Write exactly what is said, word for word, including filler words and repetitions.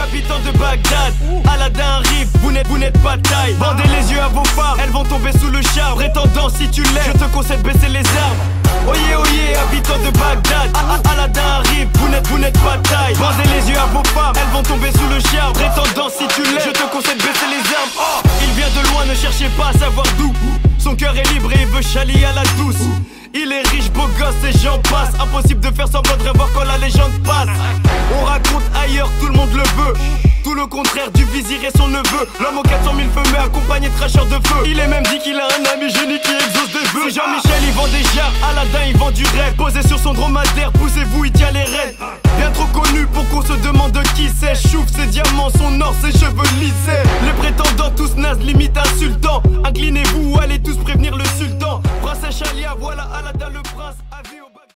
habitants de Bagdad. Aladdin arrive, vous n'êtes, vous n'êtes pas de taille. Bandez les yeux à vos femmes, elles vont tomber sous le charme. Prétendant si tu l'aimes, je te conseille de baisser les armes. Oyez, oyez, habitants de Bagdad. Aladdin arrive, vous n'êtes, vous n'êtes pas de taille. Bandez les yeux à vos femmes, elles vont tomber sous le charme. Prétendant si tu l'aimes, je te conseille de baisser les armes. Oh, il vient de loin, ne cherchez pas à savoir d'où. Son cœur est libre et il veut chalier à la douce. Il est riche, beau gosse et j'en passe. Impossible de faire semblant de revoir quand la légende passe. On raconte ailleurs, tout le monde le veut. Tout le contraire du vizir et son neveu. L'homme aux quatre cent mille feux mais accompagné de cracheurs de feu. Il est même dit qu'il a un ami génie qui exauce des vœux. C'est Jean-Michel, il vend des jarres, Aladdin il vend du rêve. Posé sur son dromadaire, poussez-vous, il tient les rênes. Bien trop connu pour qu'on se demande qui c'est. Chouf ses diamants, son or, ses cheveux lissés. Les prétendants tous nazes, limite insultants. Inclinez-vous ou allez tous prévenir le sultan. Princesse Chalia, voilà Aladdin le prince. Avis au